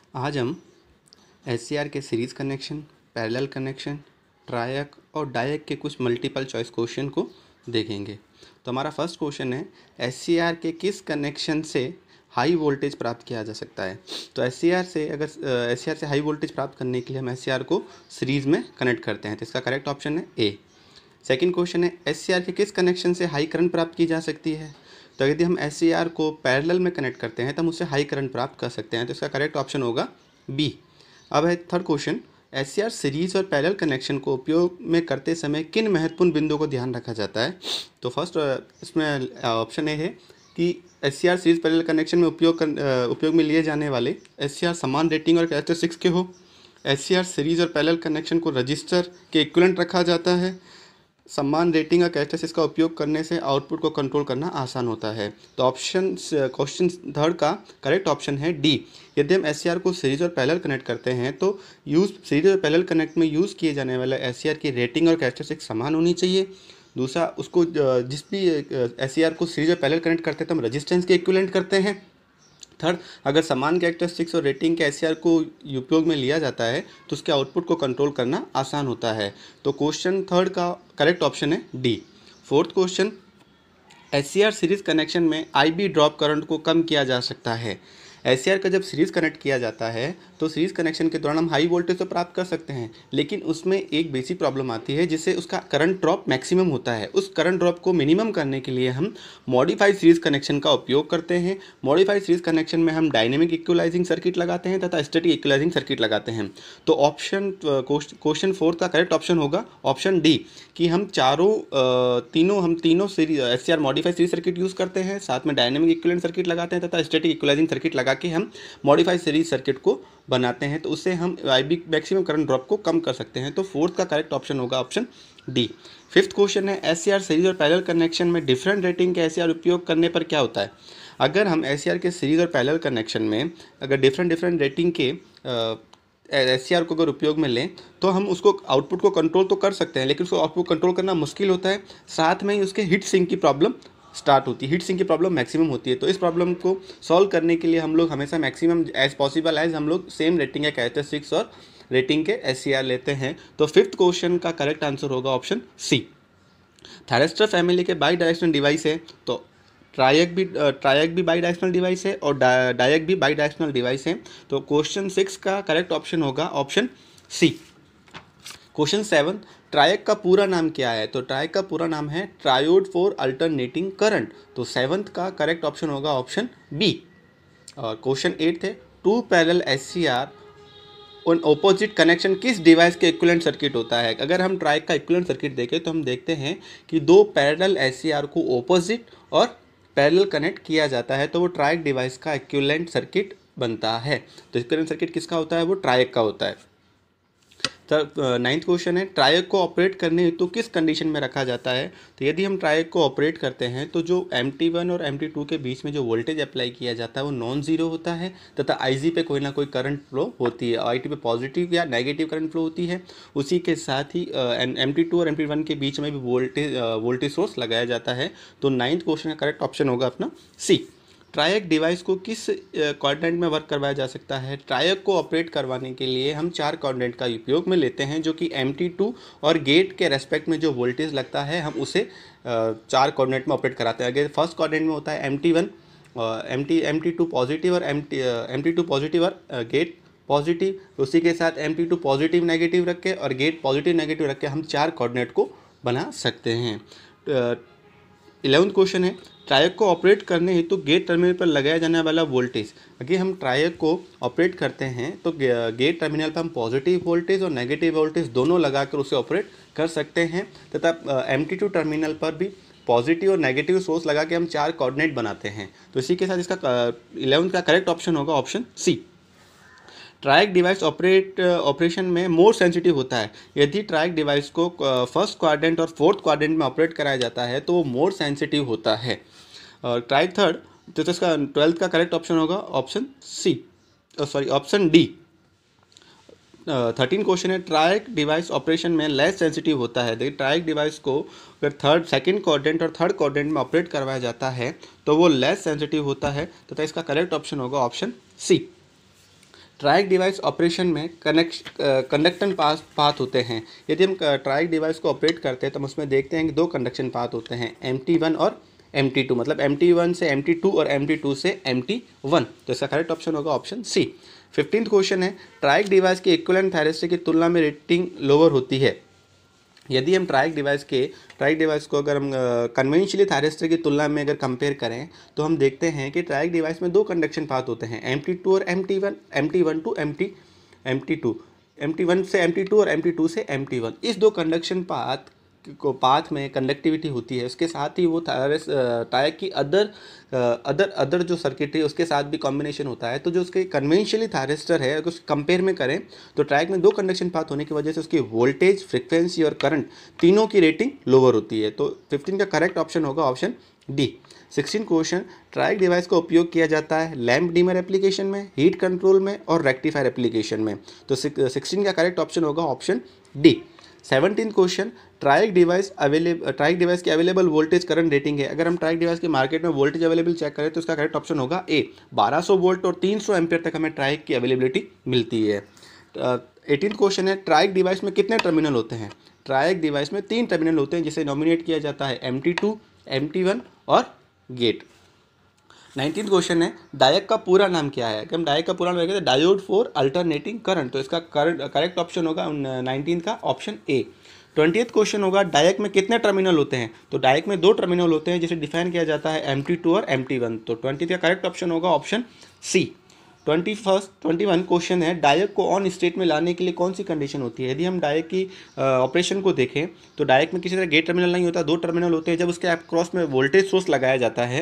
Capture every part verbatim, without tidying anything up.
आज हम S C R के series connection, parallel connection, triac और डायक के कुछ मल्टीपल चॉइस क्वेश्चन को देखेंगे। तो हमारा फर्स्ट क्वेश्चन है, एस सी आर के किस कनेक्शन से हाई वोल्टेज प्राप्त किया जा सकता है। तो एस सी आर से अगर एस सी आर से हाई वोल्टेज प्राप्त करने के लिए हम एस सी आर को सीरीज़ में कनेक्ट करते हैं, तो इसका करेक्ट ऑप्शन है ए। सेकेंड क्वेश्चन है, एस सी आर के किस कनेक्शन से हाई करंट प्राप्त की जा सकती है। तो यदि हम एस सी आर को पैरेलल में कनेक्ट करते हैं तो हम उससे हाई करंट प्राप्त कर सकते हैं, तो इसका करेक्ट ऑप्शन होगा बी। अब है third question, S C R series और पैरेलल कनेक्शन को उपयोग में करते समय किन महत्वपूर्ण बिंदुओं को ध्यान रखा जाता है। तो फर्स्ट इसमें ऑप्शन ए है कि S C R series parallel connection में उपयोग कर उपयोग में लिए जाने वाले एस सी आर समान रेटिंग और कैरेक्टरिस्टिक्स के हो। एस सी आर सीरीज और पैरेलल कनेक्शन को रजिस्टर के इक्विवेलेंट रखा जाता है। समान रेटिंग और कैरेक्टरिस्टिक्स का उपयोग करने से आउटपुट को कंट्रोल करना आसान होता है। तो ऑप्शन क्वेश्चन थर्ड का करेक्ट ऑप्शन है डी। यदि हम एस सी आर को सीरीज और पैरेलल कनेक्ट करते हैं तो यूज़ सीरीज और पैरेलल कनेक्ट में यूज़ किए जाने वाले एस सी आर की रेटिंग और कैरेक्टरिस्टिक्स समान होनी चाहिए। दूसरा, उसको जिस भी एस सी आर को सीरीज और पैरेलल कनेक्ट करते हैं तो हम रजिस्टेंस के इक्विवेलेंट करते हैं। थर्ड, अगर समान कैरेक्टरिस्टिक्स और रेटिंग के एस सी आर को उपयोग में लिया जाता है तो उसके आउटपुट को कंट्रोल करना आसान होता है। तो क्वेश्चन थर्ड का करेक्ट ऑप्शन है D. Fourth question, S C R series connection में आई बी ड्रॉप करंट को कम किया जा सकता है। एस सी आर का जब सीरीज़ कनेक्ट किया जाता है तो सीरीज़ कनेक्शन के दौरान हम हाई वोल्टेज तो प्राप्त कर सकते हैं, लेकिन उसमें एक बेसिक प्रॉब्लम आती है जिससे उसका करंट ड्रॉप मैक्सिमम होता है। उस करंट ड्रॉप को मिनिमम करने के लिए हम मॉडिफाइड सीरीज़ कनेक्शन का उपयोग करते हैं। मॉडिफाइड सीरीज़ कनेक्शन में हम डायनेमिक इक्वलाइजिंग सर्किट लगाते हैं तथा स्टैटिक इक्वलाइजिंग सर्किट लगाते हैं। तो ऑप्शन क्वेश्चन फोर्थ का करेक्ट ऑप्शन होगा ऑप्शन डी, कि हम चारों तीनों हम तीनों series S C R modified series circuit use करते हैं, साथ में डायनेमिक इक्विवेलेंट सर्किट लगाते हैं तथा स्टैटिक इक्वलाइजिंग सर्किट लगा के हम मॉडिफाइड सीरीज सर्किट को बनाते हैं। तो उससे हम I B maximum current drop को कम कर सकते हैं। तो फोर्थ का करेक्ट ऑप्शन होगा ऑप्शन डी। फिफ्थ क्वेश्चन है, एस सी आर सीरीज और पैरेलल कनेक्शन में डिफरेंट रेटिंग के एस सी आर उपयोग करने पर क्या होता है। अगर हम एस सी आर के सीरीज और पैरेलल कनेक्शन में अगर डिफरेंट डिफरेंट रेटिंग के एस सी आर को अगर उपयोग में लें तो हम उसको आउटपुट को कंट्रोल तो कर सकते हैं, लेकिन उसको आउटपुट कंट्रोल करना मुश्किल होता है। साथ में ही उसके हीट सिंक की प्रॉब्लम स्टार्ट होती है, हीट सिंक की प्रॉब्लम मैक्सिमम होती है। तो इस प्रॉब्लम को सॉल्व करने के लिए हम लोग हमेशा मैक्सिमम एज पॉसिबल एज हम लोग सेम रेटिंग या कैरेक्टरिस्टिक्स और रेटिंग के एस सी आर लेते हैं। तो फिफ्थ क्वेश्चन का करेक्ट आंसर होगा ऑप्शन सी। थायरिस्टर फैमिली के बाई डायरेक्शनल डिवाइस है, तो ट्रायक भी ट्रायक भी बाई डायरेक्शनल डिवाइस है और डायक भी बाई डायरेक्शनल डिवाइस है। तो क्वेश्चन सिक्स का करेक्ट ऑप्शन होगा option C. Question seven, triac का पूरा नाम क्या है। तो ट्रायक का पूरा नाम है ट्रायोड फॉर अल्टरनेटिंग करंट। तो सेवंथ का करेक्ट ऑप्शन होगा ऑप्शन बी। और क्वेश्चन एट है, two parallel S C R on opposite connection किस डिवाइस के इक्विवेलेंट सर्किट होता है। अगर हम ट्रायक का इक्विवेलेंट सर्किट देखें तो हम देखते हैं कि दो पैरेलल एस सी आर को ऑपोजिट और पैरेलल कनेक्ट किया जाता है तो वो ट्रायक डिवाइस का इक्विवेलेंट सर्किट बनता है। तो इक्विवेलेंट सर्किट किसका होता है, वो ट्रायक का होता है। तो नाइन्थ क्वेश्चन है, ट्रायक को ऑपरेट करने हेतु तो किस कंडीशन में रखा जाता है। तो यदि हम ट्रायक को ऑपरेट करते हैं तो जो एम टी वन और एम टी टू के बीच में जो वोल्टेज अप्लाई किया जाता है वो नॉन जीरो होता है तथा आई जी पे कोई ना कोई करंट फ्लो होती है, आई टी पे पॉजिटिव या नेगेटिव करंट फ्लो होती है। उसी के साथ ही एम टी टू और एम टी वन के बीच में भी वोल्टेज वोल्टेज सोर्स लगाया जाता है। तो नाइन्थ क्वेश्चन का करेक्ट ऑप्शन होगा अपना सी। ट्रायक डिवाइस को किस क्वाड्रेंट में वर्क करवाया जा सकता है। ट्रायक को ऑपरेट करवाने के लिए हम चार क्वाड्रेंट का उपयोग में लेते हैं, जो कि एम टी टू और गेट के रेस्पेक्ट में जो वोल्टेज लगता है हम उसे चार क्वाड्रेंट में ऑपरेट कराते हैं। अगर फर्स्ट क्वाड्रेंट में होता है M T one, M T M T two positive और M T M T two positive और गेट पॉजिटिव, उसी के साथ M T two positive negative रख के और गेट पॉजिटिव नेगेटिव रख के हम चार कोऑर्डिनेट को बना सकते हैं। इलेवंथ क्वेश्चन है, ट्रायक को ऑपरेट करने हेतु तो गेट टर्मिनल पर लगाया जाने वाला वोल्टेज। अगर हम ट्रायक को ऑपरेट करते हैं तो गेट टर्मिनल पर हम पॉजिटिव वोल्टेज और नेगेटिव वोल्टेज दोनों लगाकर उसे ऑपरेट कर सकते हैं तथा एम टी टू टर्मिनल पर भी पॉजिटिव और नेगेटिव सोर्स लगा के हम चार कोऑर्डिनेट बनाते हैं। तो इसी के साथ इसका इलेवंथ का करेक्ट ऑप्शन होगा option C. Triac device operate operation में मोर सेंसिटिव होता है। यदि ट्रायक डिवाइस को फर्स्ट क्वाड्रेंट और फोर्थ क्वाड्रेंट में ऑपरेट कराया जाता है तो वो मोर सेंसिटिव होता है। और ट्रायक थर्ड, तो इसका ट्वेल्थ का करेक्ट ऑप्शन होगा option C, sorry option D. Thirteen question है, ट्रायक डिवाइस ऑपरेशन में लेस सेंसिटिव होता है। देखिए ट्रायक डिवाइस को अगर थर्ड सेकंड क्वाड्रेंट और थर्ड क्वाड्रेंट में ऑपरेट करवाया जाता है तो वो लेस सेंसिटिव होता है तथा इसका करेक्ट ऑप्शन होगा option C. Triac device operation में कनेक्श कंडक्शन पास पाथ होते हैं। यदि हम ट्रायक डिवाइस को ऑपरेट करते हैं तो हम उसमें देखते हैं कि दो कंडक्शन पाथ होते हैं, एम टी वन और एम टी टू, मतलब एम टी वन से एम टी टू और एम टी टू से एम टी वन। तो इसका करेक्ट ऑप्शन होगा ऑप्शन सी। फिफ्टींथ क्वेश्चन है, ट्रायक डिवाइस के इक्विवेलेंट थायरिस्टर की तुलना में रेटिंग लोअर होती है। यदि हम ट्रायक डिवाइस के ट्रायक डिवाइस को अगर हम कन्वेंशनली थायरिस्टर की तुलना में अगर कंपेयर करें तो हम देखते हैं कि ट्रायक डिवाइस में दो कंडक्शन पाथ होते हैं, एम टी टू और M T one, M T one two M T M T two, M T one से एम टी टू और एम टी टू से एम टी वन। इस दो कंडक्शन पाथ को path में कंडक्टिविटी होती है, उसके साथ ही वो ट्रायक की अदर अदर अदर जो सर्किट है उसके साथ भी कॉम्बिनेशन होता है। तो जो उसके कन्वेंशनली थायरिस्टर है अगर उस कंपेयर में करें तो ट्रायक में दो कंडक्शन पाथ होने की वजह से उसकी वोल्टेज, फ्रिक्वेंसी और करंट तीनों की रेटिंग लोअर होती है। तो फिफ्टीन का करेक्ट ऑप्शन होगा option D. Sixteen question, triac device का उपयोग किया जाता है लैम्प डिमर एप्लीकेशन में, हीट कंट्रोल में और रेक्टिफायर एप्लीकेशन में। तो सिक्सटीन का करेक्ट ऑप्शन होगा option D. Seventeen question, triac device available triac device की अवेलेबल वोल्टेज करंट रेटिंग है। अगर हम ट्रायक डिवाइस के मार्केट में वोल्टेज अवेलेबल चेक करें तो इसका करेक्ट ऑप्शन होगा ए, बारह सौ वोल्ट और तीन सौ एम्पियर तक हमें ट्रायक की अवेलेबिलिटी मिलती है। एटीन क्वेश्चन है, ट्रायक डिवाइस में कितने टर्मिनल होते हैं। ट्रायक डिवाइस में तीन टर्मिनल होते हैं जिसे नॉमिनेट किया जाता है M T two, M T one और गेट। नाइनटीन क्वेश्चन है, डायक का पूरा नाम क्या है। हम डायक का पूरा नाम कहते हैं डायोड फॉर अल्टरनेटिंग करंट। तो इसका करेक्ट ऑप्शन होगा नाइनटीन का ऑप्शन ए। ट्वेंटियथ क्वेश्चन होगा, डायक में कितने टर्मिनल होते हैं। तो डायक में दो टर्मिनल होते हैं जिसे डिफाइन किया जाता है एम टी टू और एम टी वन। तो ट्वेंटी का करेक्ट ऑप्शन होगा option C. Twenty first twenty one question है, डायक को ऑन स्टेट में लाने के लिए कौन सी कंडीशन होती है। यदि हम डायक की ऑपरेशन को देखें तो डायक में किसी तरह गेट टर्मिनल नहीं होता, दो टर्मिनल होते हैं। जब उसके क्रॉस में वोल्टेज सोर्स लगाया जाता है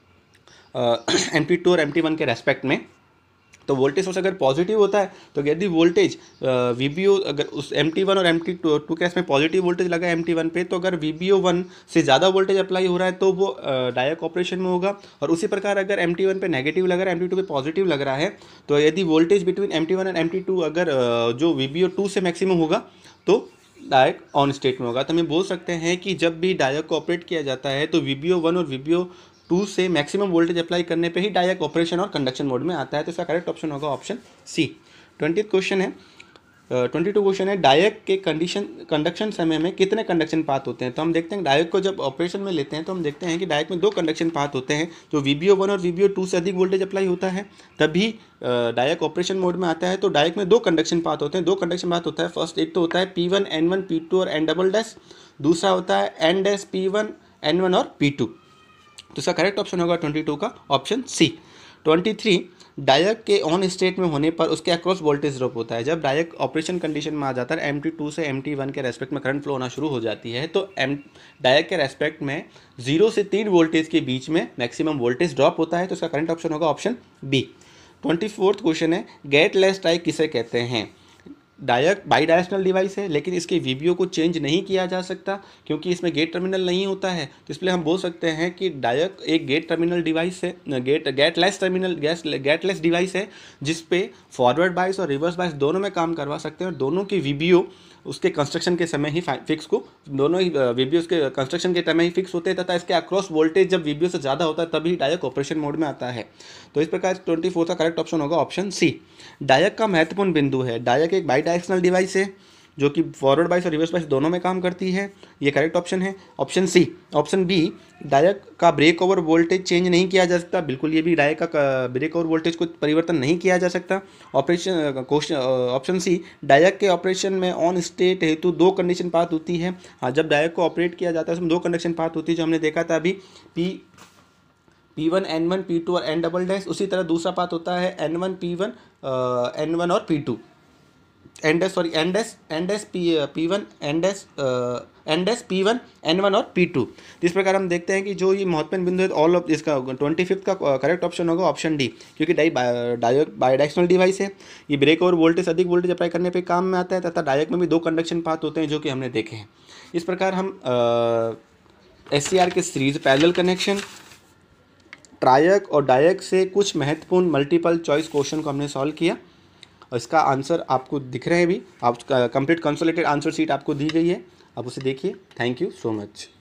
एम टी टू और एम टी वन के रेस्पेक्ट में, तो वोल्टेज सोर्स अगर पॉजिटिव होता है तो यदि वोल्टेज वी बी ओ अगर उस एम टी वन और एम टी टू के में पॉजिटिव वोल्टेज लगा एम टी वन पे, तो अगर वी बी ओ वन से ज़्यादा वोल्टेज अप्लाई हो रहा है तो वो डायक ऑपरेशन में होगा। और उसी प्रकार अगर एम टी वन पे नेगेटिव लग रहा है, एम टी टू पे पॉजिटिव लग रहा है, तो यदि voltage between M T one और एम टी टू अगर जो वी बी ओ टू से मैक्सिमम होगा तो डायक ऑन स्टेट में होगा। तो हम बोल सकते हैं कि जब भी डायक को ऑपरेट किया जाता है तो वी बी ओ वन और वी बी ओ टू से मैक्सिमम वोल्टेज अप्लाई करने पे ही डायक ऑपरेशन और कंडक्शन मोड में आता है। तो इसका करेक्ट ऑप्शन होगा ऑप्शन सी। ट्वेंटी क्वेश्चन है ट्वेंटी टू क्वेश्चन है, डायक के कंडीशन कंडक्शन समय में कितने कंडक्शन पाथ होते हैं। तो हम देखते हैं डायक को जब ऑपरेशन में लेते हैं तो हम देखते हैं कि डायक में दो कंडक्शन पाथ होते हैं। जो वी बी ओ वन और वी बी ओ टू से अधिक वोल्टेज अप्लाई होता है तभी डायक ऑपरेशन मोड में आता है। तो डायक में दो कंडक्शन पाथ होते हैं। दो कंडक्शन पाथ होता है, फर्स्ट एक तो होता है P one N one P two और एन डबल डैश, दूसरा होता है N dash P one N one और पी टू। तो इसका करेक्ट ऑप्शन होगा ट्वेंटी टू का option C. Twenty three, diac के ऑन स्टेट में होने पर उसके अक्रॉस वोल्टेज ड्रॉप होता है। जब डायक ऑपरेशन कंडीशन में आ जाता है एम टी टू से एम टी वन के रेस्पेक्ट में करंट फ्लो होना शुरू हो जाती है, तो एम डायक के रेस्पेक्ट में जीरो से तीन वोल्टेज के बीच में मैक्सिमम वोल्टेज ड्रॉप होता है। तो इसका करेक्ट ऑप्शन होगा option B. Twenty fourth question है, गेट लेस डायक किसे कहते हैं। डायक बाई डायरेक्शनल डिवाइस है लेकिन इसके वी बी ओ को चेंज नहीं किया जा सकता क्योंकि इसमें गेट टर्मिनल नहीं होता है। तो इसलिए हम बोल सकते हैं कि डायक एक गेट टर्मिनल डिवाइस है, gate gate less terminal gas gate less device है जिस पे फॉरवर्ड बायस और रिवर्स बायस दोनों में काम करवा सकते हैं और दोनों की वी बी ओ उसके कंस्ट्रक्शन के समय ही फिक्स को दोनों ही वी बी ओ उसके कंस्ट्रक्शन के टाइम ही फिक्स होते हैं तथा इसके अक्रॉस वोल्टेज जब वी बी ओ से ज़्यादा होता है तभी डायक ऑपरेशन मोड में आता है। तो इस प्रकार ट्वेंटी फोर का करेक्ट ऑप्शन होगा ऑप्शन सी। डायक का महत्वपूर्ण बिंदु है, डायक एक बाई डायरेक्शनल डिवाइस है जो कि फॉरवर्ड बायस और रिवर्स बायस दोनों में काम करती है। ये करेक्ट ऑप्शन है option C. Option B, diac का ब्रेक ओवर वोल्टेज चेंज नहीं किया जा सकता। बिल्कुल, ये भी डायक का ब्रेक ओवर वोल्टेज को परिवर्तन नहीं किया जा सकता। Operation question option C, diac के ऑपरेशन में ऑन स्टेट हेतु दो कंडीशन पाथ होती है। हाँ, जब डायक को ऑपरेट किया जाता है उसमें दो कंडक्शन पाथ होती है जो हमने देखा था अभी, P P one N one P two और एन डबल डैश। उसी तरह दूसरा पाथ होता है N one P one N one और P two N dash sorry N dash N dash P P one N dash N dash P one N one और P two. इस प्रकार हम देखते हैं कि जो ये महत्वपूर्ण बिंदु है ऑल ऑफ इसका ट्वेंटी फिफ्थ का करेक्ट ऑप्शन होगा ऑप्शन डी क्योंकि डाई डायक बायडायरेक्शनल डिवाइस है। ये ब्रेक और वोल्टेज अधिक वोल्टेज अप्लाई करने पे काम में आता है तथा डायक में भी दो कंडक्शन पाथ होते हैं जो कि हमने देखे हैं। इस प्रकार हम एस सी आर के सीरीज पैरेलल कनेक्शन, ट्रायक और डायक से कुछ महत्वपूर्ण मल्टीपल चॉइस क्वेश्चन को हमने सॉल्व किया और इसका आंसर आपको दिख रहे हैं भी। आप कंप्लीट कंसोलिडेटेड आंसर शीट आपको दी गई है, आप उसे देखिए। Thank you so much.